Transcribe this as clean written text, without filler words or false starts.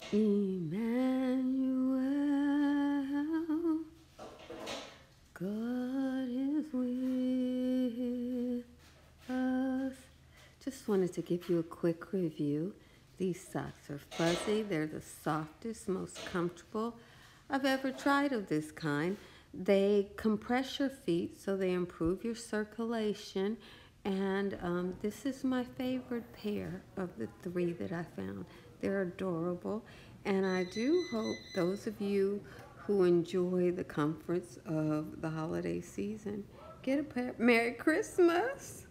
Emmanuel, God is with us. Just wanted to give you a quick review. These socks are fuzzy. They're the softest, most comfortable I've ever tried of this kind. They compress your feet so they improve your circulation. And this is my favorite pair of the three that I found. They're adorable. And I do hope those of you who enjoy the comforts of the holiday season get a pair. Merry Christmas!